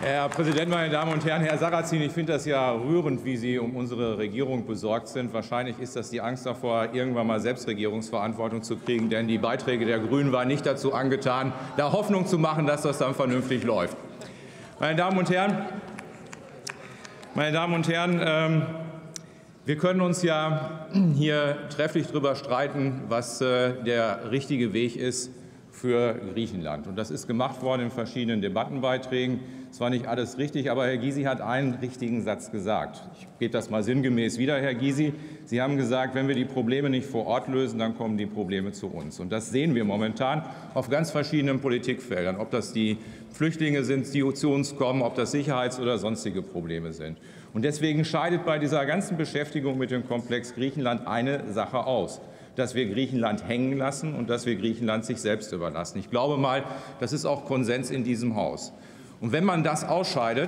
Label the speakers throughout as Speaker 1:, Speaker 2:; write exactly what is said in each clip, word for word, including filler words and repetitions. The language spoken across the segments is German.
Speaker 1: Herr Präsident, meine Damen und Herren! Herr Sarrazin, ich finde das ja rührend, wie Sie um unsere Regierung besorgt sind. Wahrscheinlich ist das die Angst davor, irgendwann mal selbst Regierungsverantwortung zu kriegen. Denn die Beiträge der Grünen waren nicht dazu angetan, da Hoffnung zu machen, dass das dann vernünftig läuft. Meine Damen und Herren, meine Damen und Herren, ähm, wir können uns ja hier trefflich darüber streiten, was äh, der richtige Weg ist für Griechenland. Und das ist gemacht worden in verschiedenen Debattenbeiträgen. Es war nicht alles richtig, aber Herr Gysi hat einen richtigen Satz gesagt. Ich gebe das mal sinngemäß wieder, Herr Gysi. Sie haben gesagt, wenn wir die Probleme nicht vor Ort lösen, dann kommen die Probleme zu uns. Und das sehen wir momentan auf ganz verschiedenen Politikfeldern, ob das die Flüchtlinge sind, die zu uns kommen, ob das Sicherheits- oder sonstige Probleme sind. Und deswegen scheidet bei dieser ganzen Beschäftigung mit dem Komplex Griechenland eine Sache aus: dass wir Griechenland hängen lassen und dass wir Griechenland sich selbst überlassen. Ich glaube mal, das ist auch Konsens in diesem Haus. Und wenn man das ausscheidet,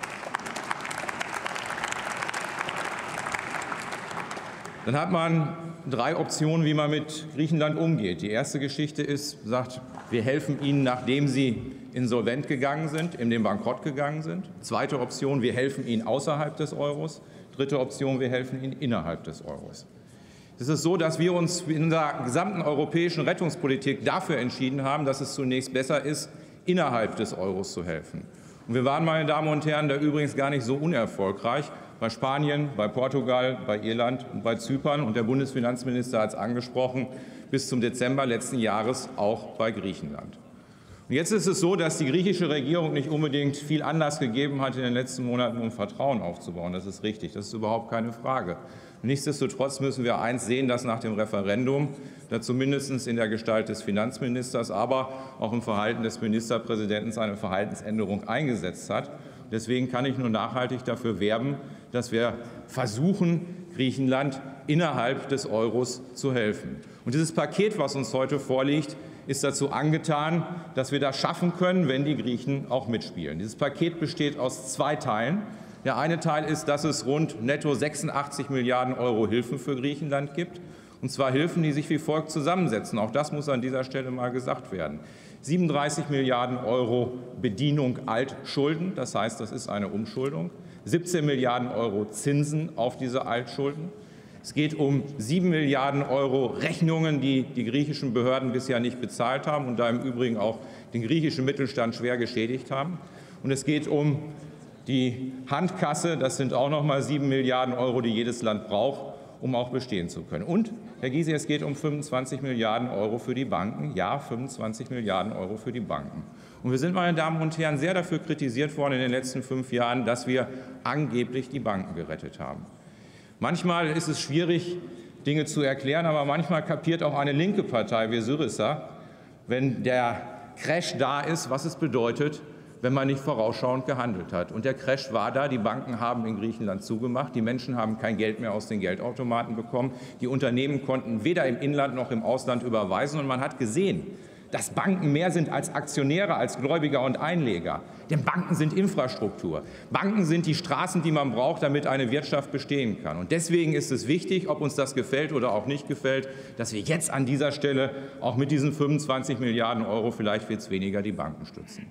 Speaker 1: dann hat man drei Optionen, wie man mit Griechenland umgeht. Die erste Geschichte ist, sagt, wir helfen ihnen, nachdem sie insolvent gegangen sind, in den Bankrott gegangen sind. Zweite Option, wir helfen ihnen außerhalb des Euros. Dritte Option, wir helfen ihnen innerhalb des Euros. Es ist so, dass wir uns in der gesamten europäischen Rettungspolitik dafür entschieden haben, dass es zunächst besser ist, innerhalb des Euros zu helfen. Und wir waren, meine Damen und Herren, da übrigens gar nicht so unerfolgreich bei Spanien, bei Portugal, bei Irland und bei Zypern. Und der Bundesfinanzminister hat es angesprochen, bis zum Dezember letzten Jahres auch bei Griechenland. Und jetzt ist es so, dass die griechische Regierung nicht unbedingt viel Anlass gegeben hat, in den letzten Monaten um Vertrauen aufzubauen. Das ist richtig, das ist überhaupt keine Frage. Nichtsdestotrotz müssen wir eins sehen, dass nach dem Referendum, da zumindest in der Gestalt des Finanzministers, aber auch im Verhalten des Ministerpräsidenten eine Verhaltensänderung eingesetzt hat. Deswegen kann ich nur nachhaltig dafür werben, dass wir versuchen, Griechenland innerhalb des Euros zu helfen. Und dieses Paket, was uns heute vorliegt, ist dazu angetan, dass wir das schaffen können, wenn die Griechen auch mitspielen. Dieses Paket besteht aus zwei Teilen. Der eine Teil ist, dass es rund netto sechsundachtzig Milliarden Euro Hilfen für Griechenland gibt, und zwar Hilfen, die sich wie folgt zusammensetzen. Auch das muss an dieser Stelle mal gesagt werden. siebenunddreißig Milliarden Euro Bedienung Altschulden, das heißt, das ist eine Umschuldung. siebzehn Milliarden Euro Zinsen auf diese Altschulden. Es geht um sieben Milliarden Euro Rechnungen, die die griechischen Behörden bisher nicht bezahlt haben und da im Übrigen auch den griechischen Mittelstand schwer geschädigt haben. Und es geht um die Handkasse, das sind auch noch mal sieben Milliarden Euro, die jedes Land braucht, um auch bestehen zu können. Und, Herr Gysi, es geht um fünfundzwanzig Milliarden Euro für die Banken. Ja, fünfundzwanzig Milliarden Euro für die Banken. Und wir sind, meine Damen und Herren, sehr dafür kritisiert worden in den letzten fünf Jahren, dass wir angeblich die Banken gerettet haben. Manchmal ist es schwierig, Dinge zu erklären, aber manchmal kapiert auch eine linke Partei wie Syriza, wenn der Crash da ist, was es bedeutet, wenn man nicht vorausschauend gehandelt hat. Und der Crash war da. Die Banken haben in Griechenland zugemacht. Die Menschen haben kein Geld mehr aus den Geldautomaten bekommen. Die Unternehmen konnten weder im Inland noch im Ausland überweisen. Und man hat gesehen, dass Banken mehr sind als Aktionäre, als Gläubiger und Einleger. Denn Banken sind Infrastruktur. Banken sind die Straßen, die man braucht, damit eine Wirtschaft bestehen kann. Und deswegen ist es wichtig, ob uns das gefällt oder auch nicht gefällt, dass wir jetzt an dieser Stelle auch mit diesen fünfundzwanzig Milliarden Euro, vielleicht wird es weniger, die Banken stützen.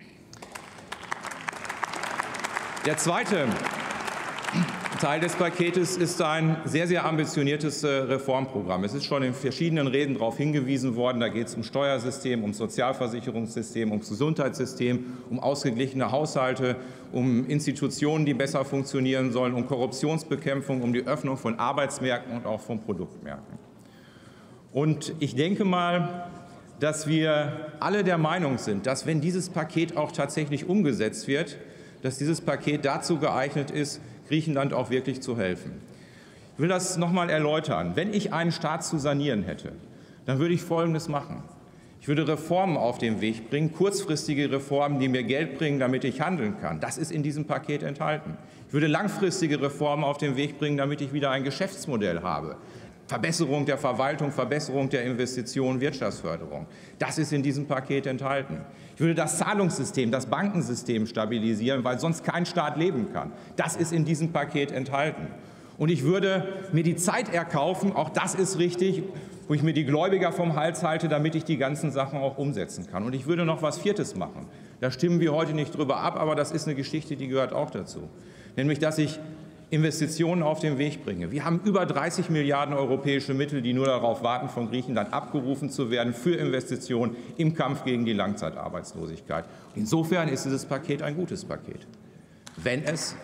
Speaker 1: Der zweite Teil des Paketes ist ein sehr, sehr ambitioniertes Reformprogramm. Es ist schon in verschiedenen Reden darauf hingewiesen worden, da geht es um Steuersystem, um Sozialversicherungssystem, ums Gesundheitssystem, um ausgeglichene Haushalte, um Institutionen, die besser funktionieren sollen, um Korruptionsbekämpfung, um die Öffnung von Arbeitsmärkten und auch von Produktmärkten. Und ich denke mal, dass wir alle der Meinung sind, dass, wenn dieses Paket auch tatsächlich umgesetzt wird, dass dieses Paket dazu geeignet ist, Griechenland auch wirklich zu helfen. Ich will das noch mal erläutern. Wenn ich einen Staat zu sanieren hätte, dann würde ich Folgendes machen. Ich würde Reformen auf den Weg bringen, kurzfristige Reformen, die mir Geld bringen, damit ich handeln kann. Das ist in diesem Paket enthalten. Ich würde langfristige Reformen auf den Weg bringen, damit ich wieder ein Geschäftsmodell habe. Verbesserung der Verwaltung, Verbesserung der Investitionen, Wirtschaftsförderung. Das ist in diesem Paket enthalten. Ich würde das Zahlungssystem, das Bankensystem stabilisieren, weil sonst kein Staat leben kann. Das ist in diesem Paket enthalten. Und ich würde mir die Zeit erkaufen, auch das ist richtig, wo ich mir die Gläubiger vom Hals halte, damit ich die ganzen Sachen auch umsetzen kann. Und ich würde noch was Viertes machen. Da stimmen wir heute nicht drüber ab, aber das ist eine Geschichte, die gehört auch dazu. Nämlich, dass ich Investitionen auf den Weg bringe. Wir haben über dreißig Milliarden europäische Mittel, die nur darauf warten, von Griechenland abgerufen zu werden für Investitionen im Kampf gegen die Langzeitarbeitslosigkeit. Insofern ist dieses Paket ein gutes Paket, wenn es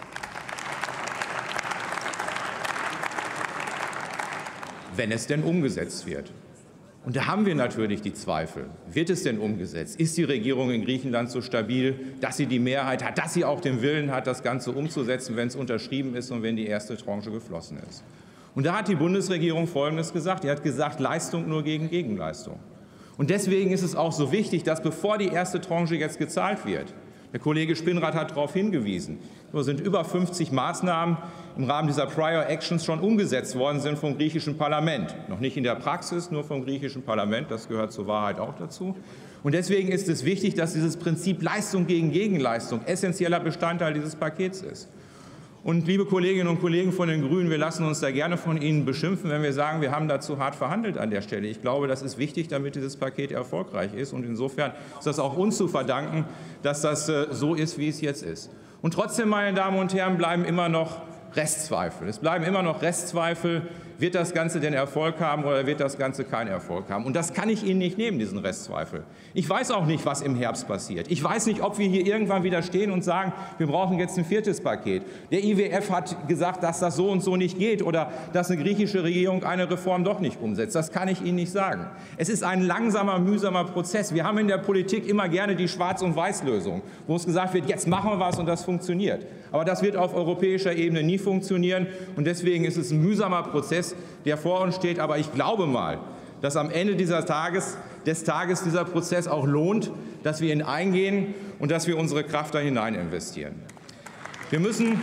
Speaker 1: wenn es denn umgesetzt wird. Und da haben wir natürlich die Zweifel. Wird es denn umgesetzt? Ist die Regierung in Griechenland so stabil, dass sie die Mehrheit hat, dass sie auch den Willen hat, das Ganze umzusetzen, wenn es unterschrieben ist und wenn die erste Tranche geflossen ist? Und da hat die Bundesregierung Folgendes gesagt. Die hat gesagt, Leistung nur gegen Gegenleistung. Und deswegen ist es auch so wichtig, dass bevor die erste Tranche jetzt gezahlt wird, der Kollege Spinrath hat darauf hingewiesen, es sind über fünfzig Maßnahmen im Rahmen dieser Prior Actions schon umgesetzt worden sind vom griechischen Parlament. Noch nicht in der Praxis, nur vom griechischen Parlament. Das gehört zur Wahrheit auch dazu. Und deswegen ist es wichtig, dass dieses Prinzip Leistung gegen Gegenleistung essentieller Bestandteil dieses Pakets ist. Und liebe Kolleginnen und Kollegen von den Grünen, wir lassen uns da gerne von Ihnen beschimpfen, wenn wir sagen, wir haben dazu hart verhandelt an der Stelle. Ich glaube, das ist wichtig, damit dieses Paket erfolgreich ist. Und insofern ist das auch uns zu verdanken, dass das so ist, wie es jetzt ist. Und trotzdem, meine Damen und Herren, bleiben immer noch Restzweifel. Es bleiben immer noch Restzweifel. Wird das Ganze denn Erfolg haben oder wird das Ganze keinen Erfolg haben? Und das kann ich Ihnen nicht nehmen, diesen Restzweifel. Ich weiß auch nicht, was im Herbst passiert. Ich weiß nicht, ob wir hier irgendwann wieder stehen und sagen, wir brauchen jetzt ein viertes Paket. Der I W F hat gesagt, dass das so und so nicht geht oder dass eine griechische Regierung eine Reform doch nicht umsetzt. Das kann ich Ihnen nicht sagen. Es ist ein langsamer, mühsamer Prozess. Wir haben in der Politik immer gerne die Schwarz- und Weiß-Lösung, wo es gesagt wird, jetzt machen wir was und das funktioniert. Aber das wird auf europäischer Ebene nie funktionieren. Und deswegen ist es ein mühsamer Prozess, der vor uns steht. Aber ich glaube mal, dass am Ende dieser Tages, des Tages dieser Prozess auch lohnt, dass wir ihn eingehen und dass wir unsere Kraft da hinein investieren. Wir müssen,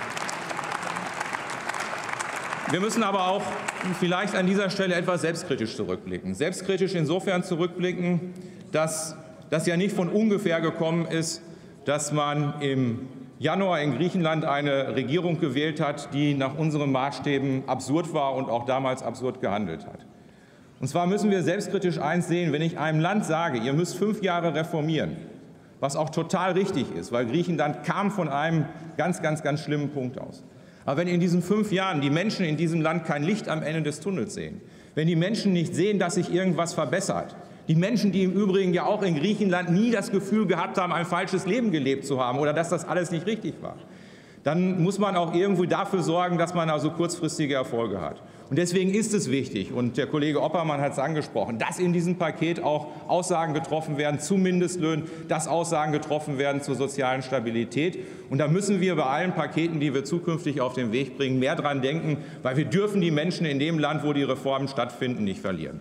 Speaker 1: wir müssen aber auch vielleicht an dieser Stelle etwas selbstkritisch zurückblicken. Selbstkritisch insofern zurückblicken, dass das ja nicht von ungefähr gekommen ist, dass man im Januar in Griechenland eine Regierung gewählt hat, die nach unseren Maßstäben absurd war und auch damals absurd gehandelt hat. Und zwar müssen wir selbstkritisch eins sehen, wenn ich einem Land sage, ihr müsst fünf Jahre reformieren, was auch total richtig ist, weil Griechenland kam von einem ganz, ganz, ganz schlimmen Punkt aus. Aber wenn in diesen fünf Jahren die Menschen in diesem Land kein Licht am Ende des Tunnels sehen, wenn die Menschen nicht sehen, dass sich irgendwas verbessert, die Menschen, die im Übrigen ja auch in Griechenland nie das Gefühl gehabt haben, ein falsches Leben gelebt zu haben oder dass das alles nicht richtig war, dann muss man auch irgendwie dafür sorgen, dass man also kurzfristige Erfolge hat. Und deswegen ist es wichtig, und der Kollege Oppermann hat es angesprochen, dass in diesem Paket auch Aussagen getroffen werden zu Mindestlöhnen, dass Aussagen getroffen werden zur sozialen Stabilität. Und da müssen wir bei allen Paketen, die wir zukünftig auf den Weg bringen, mehr dran denken, weil wir dürfen die Menschen in dem Land, wo die Reformen stattfinden, nicht verlieren.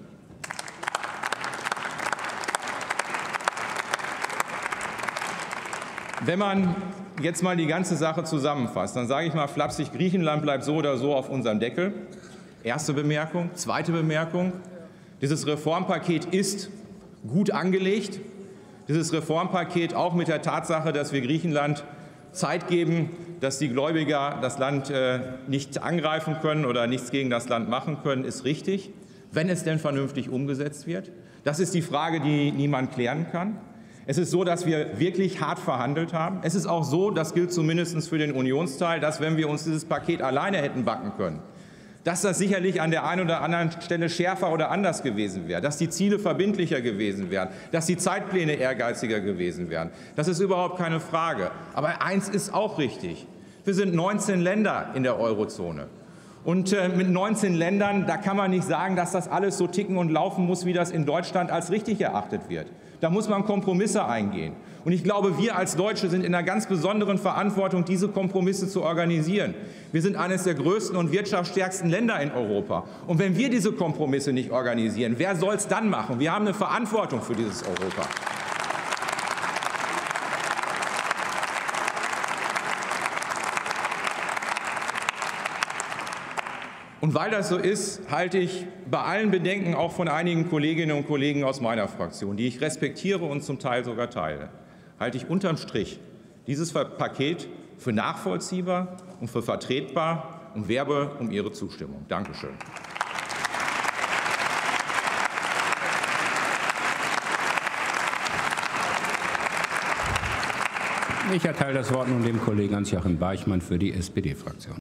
Speaker 1: Wenn man jetzt mal die ganze Sache zusammenfasst, dann sage ich mal flapsig, Griechenland bleibt so oder so auf unserem Deckel. Erste Bemerkung. Zweite Bemerkung. Dieses Reformpaket ist gut angelegt. Dieses Reformpaket auch mit der Tatsache, dass wir Griechenland Zeit geben, dass die Gläubiger das Land äh, nicht angreifen können oder nichts gegen das Land machen können, ist richtig, wenn es denn vernünftig umgesetzt wird. Das ist die Frage, die niemand klären kann. Es ist so, dass wir wirklich hart verhandelt haben. Es ist auch so, das gilt zumindest für den Unionsteil, dass wenn wir uns dieses Paket alleine hätten backen können, dass das sicherlich an der einen oder anderen Stelle schärfer oder anders gewesen wäre, dass die Ziele verbindlicher gewesen wären, dass die Zeitpläne ehrgeiziger gewesen wären. Das ist überhaupt keine Frage. Aber eins ist auch richtig. Wir sind neunzehn Länder in der Eurozone. Und äh, mit neunzehn Ländern, da kann man nicht sagen, dass das alles so ticken und laufen muss, wie das in Deutschland als richtig erachtet wird. Da muss man Kompromisse eingehen. Und ich glaube, wir als Deutsche sind in einer ganz besonderen Verantwortung, diese Kompromisse zu organisieren. Wir sind eines der größten und wirtschaftsstärksten Länder in Europa. Und wenn wir diese Kompromisse nicht organisieren, wer soll es dann machen? Wir haben eine Verantwortung für dieses Europa. Und weil das so ist, halte ich bei allen Bedenken auch von einigen Kolleginnen und Kollegen aus meiner Fraktion, die ich respektiere und zum Teil sogar teile, halte ich unterm Strich dieses Paket für nachvollziehbar und für vertretbar und werbe um Ihre Zustimmung. Dankeschön.
Speaker 2: Ich erteile das Wort nun dem Kollegen Hans-Joachim Beichmann für die S P D-Fraktion.